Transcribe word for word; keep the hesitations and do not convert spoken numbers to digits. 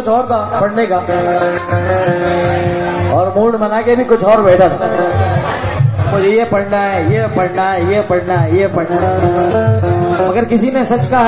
कुछ और था पढ़ने का, और मूड बना के भी कुछ और बैठा था। मुझे ये पढ़ना है, ये पढ़ना है, ये पढ़ना है, ये पढ़ना है, मगर किसी ने सच कहा